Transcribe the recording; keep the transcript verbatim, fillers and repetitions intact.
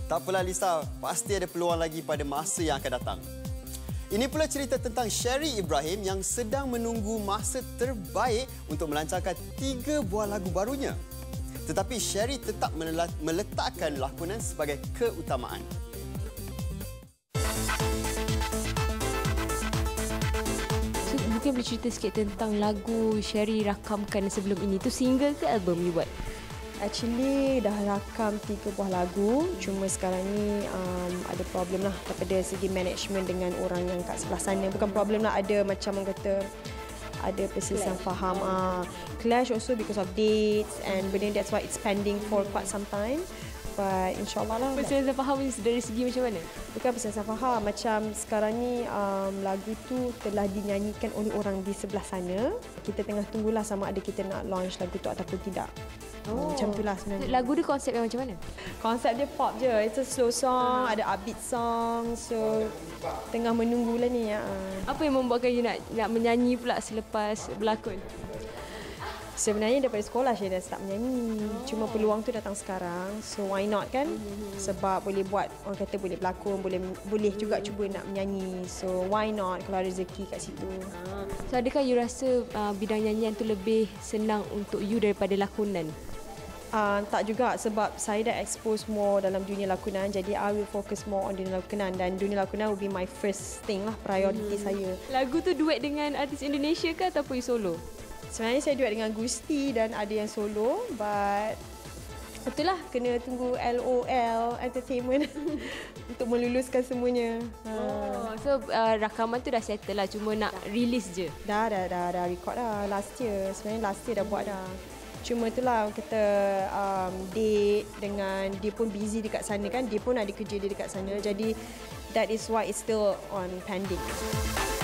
Tak apalah Lisa, pasti ada peluang lagi pada masa yang akan datang. Ini pula cerita tentang Sherry Ibrahim yang sedang menunggu masa terbaik untuk melancarkan tiga buah lagu barunya. Tetapi Sherry tetap meletakkan lakonan sebagai keutamaan. Mungkin boleh cerita sikit tentang lagu Sherry rakamkan sebelum ini. Itu single ke album you buat? Actually dah rakam tiga buah lagu. Cuma sekarang ni um, ada problem lah daripada segi management dengan orang yang kat sebelah sana. Bukan problem lah, ada macam orang kata ada perselisihan faham. Uh, clash also because of dates and benda, that's why it's pending for quite some time. But insyaAllah lah. Perselisihan faham dari segi macam mana? Bukan perselisihan faham. Macam sekarang ni um, lagu tu telah dinyanyikan oleh orang di sebelah sana. Kita tengah tunggulah sama ada kita nak launch lagu tu ataupun tidak. Oh. Macam itulah sebenarnya. Lagu dia konsep yang macam mana? Konsep dia pop je. It's a slow song, ada upbeat song. So tengah menunggulah ni. Ya. Apa yang membuatkan you nak nak menyanyi pula selepas berlakon? Sebenarnya daripada sekolah saya dah start menyanyi. Cuma peluang tu datang sekarang. So why not kan? Sebab boleh buat, orang kata boleh berlakon, boleh boleh juga cuba nak menyanyi. So why not kalau rezeki kat situ. So adakah you rasa uh, bidang nyanyian tu lebih senang untuk you daripada lakonan? Uh, tak juga, sebab saya dah expose more dalam dunia lakonan. Jadi I will focus more on dunia lakonan. Dan dunia lakonan will be my first thing lah, priority hmm. saya. Lagu tu duet dengan artis Indonesia ke ataupun you solo? Sebenarnya saya duet dengan Gusti dan ada yang solo, but itulah kena tunggu L O L Entertainment untuk meluluskan semuanya. Oh, so uh, rakaman tu dah settle lah, cuma nak release je. Dah dah dah dah record dah last year. Sebenarnya last year dah buat dah. Cuma itulah kita um, date dengan dia pun busy dekat sana kan, dia pun ada kerja dia dekat sana. Jadi that is why it's still on pending.